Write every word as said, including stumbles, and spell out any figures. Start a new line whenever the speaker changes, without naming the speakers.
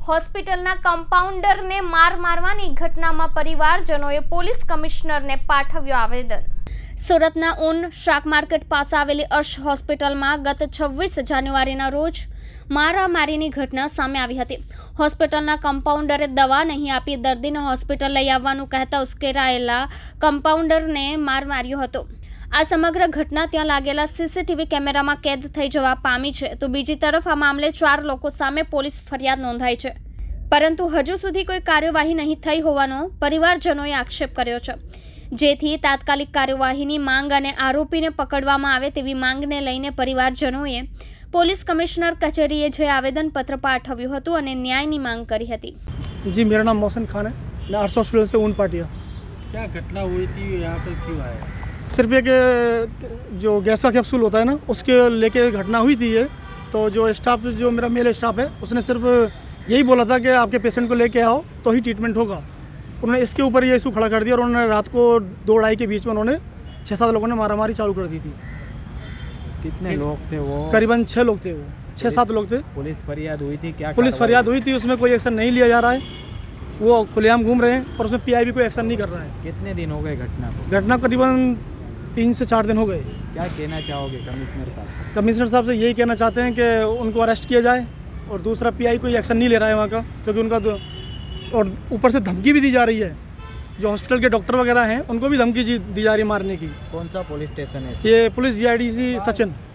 હોસ્પિટલના કમ્પાઉન્ડરને માર મારવાની ઘટનામાં પરિવારજનોએ પોલીસ કમિશનરને પાઠવ્યું આવેદન। સુરતના ઊન શાક માર્કેટ પાસે આવેલી અર્શ હોસ્પિટલમાં ગત છવ્વીસ જાન્યુઆરીના રોજ મારામારીની ઘટના સામે આવી હતી। હોસ્પિટલના કમ્પાઉન્ડરે દવા નહીં આપી દર્દીને હોસ્પિટલ લઈ આવવાનું કહેતા ઉશ્કેરાયેલા કમ્પાઉન્ડરને માર માર્યો હતો। આ સમગ્ર ઘટના ત્યાં लागेला सीसीटीवी કેમેરામાં कैद થઈ જવા પામી છે। તો બીજી તરફ આ મામલે ચાર લોકો સામે પોલીસ ફરિયાદ નોંધાઈ છે, પરંતુ હજુ સુધી કોઈ કાર્યવાહી નહીં થઈ હોવાનો પરિવારજનોએ આક્ષેપ કર્યો છે, જેથી તાત્કાલિક કાર્યવાહીની માંગ અને આરોપીને પકડવામાં આવે તેવી માંગને લઈને પરિવારજનોએ પોલીસ કમિશનર કચેરીએ જે આવેદનપત્ર પાઠવ્યું હતું અને ન્યાયની માંગ કરી હતી।
जी, मेरा नाम मोहसिन खान है, मैं आर्ट्स हॉस्पिटल से ऊन पाटिया।
क्या घटना हुई थी, यहाँ पे क्यों आया?
सिर्फ एक जो गैस का कैप्सूल होता है ना, उसके लेके घटना हुई थी ये। तो जो स्टाफ, जो मेरा मेल स्टाफ है, उसने सिर्फ यही बोला था कि आपके पेशेंट को लेके आओ तो ही ट्रीटमेंट होगा। उन्होंने इसके ऊपर ये इशू खड़ा कर दिया और उन्होंने रात को दो ढाई के बीच में उन्होंने छः सात लोगों ने मारामारी चालू कर दी थी।
कितने लोग थे वो?
करीबन छः लोग थे, वो छः सात लोग थे।
पुलिस फरियाद हुई थी? क्या
पुलिस फरियाद हुई थी, उसमें कोई एक्शन नहीं लिया जा रहा है, वो खुलेआम घूम रहे हैं और उसमें पीआई भी कोई एक्शन नहीं कर रहा है।
कितने दिन हो गए घटना को?
घटना करीबन तीन से चार दिन हो गए।
क्या कहना चाहोगे कमिश्नर साहब से?
कमिश्नर साहब से यही कहना चाहते हैं कि उनको अरेस्ट किया जाए और दूसरा पीआई कोई एक्शन नहीं ले रहा है वहाँ का, क्योंकि उनका तो और ऊपर से धमकी भी दी जा रही है। जो हॉस्पिटल के डॉक्टर वगैरह हैं उनको भी धमकी दी जा रही है मारने की।
कौन सा पुलिस स्टेशन है?
ये पुलिस जीआईडीसी सचिन।